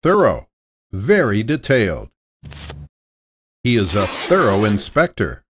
Thorough, very detailed. He is a thorough inspector.